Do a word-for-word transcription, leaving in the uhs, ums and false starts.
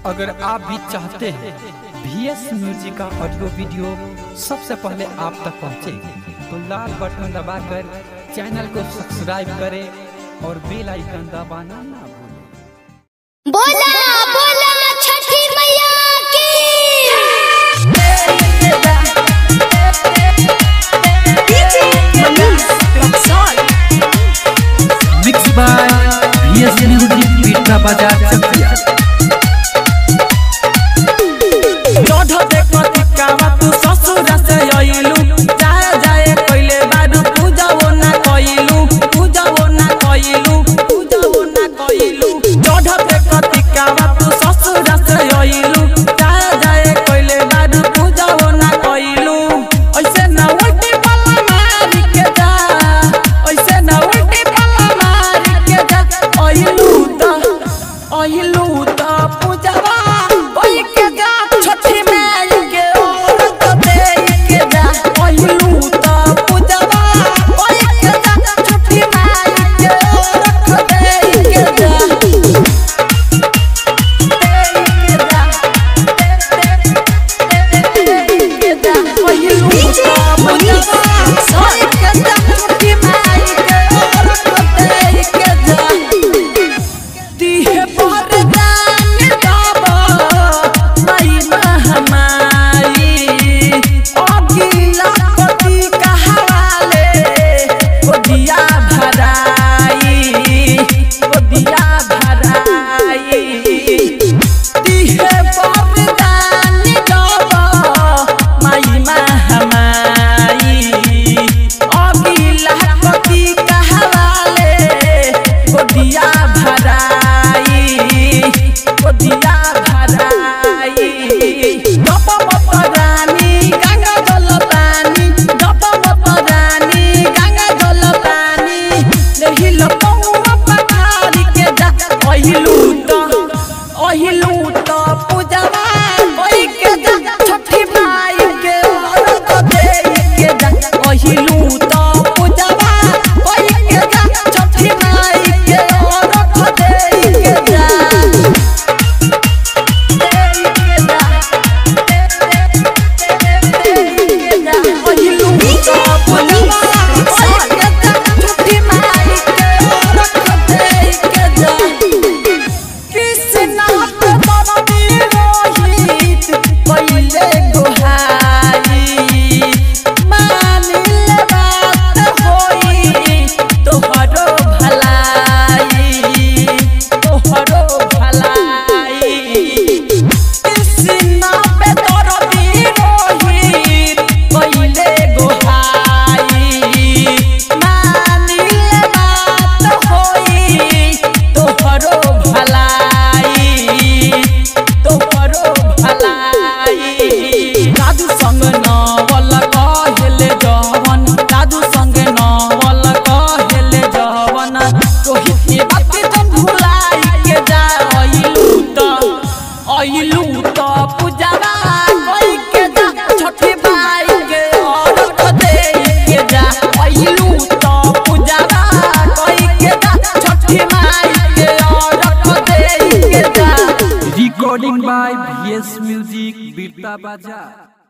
अगर आप भी चाहते हैं वीएस म्यूजिक का ऑडियो वीडियो सबसे पहले आप तक पहुंचे, तो लाल बटन दबाकर चैनल को सब्सक्राइब करें और बेल आइकन दबाना ना भूलें। बोला बोला छठी मैया की। मिक्स बाय वीएस म्यूजिक पीटा बाजार Chakia. Recording by VS music पीटा बाजार।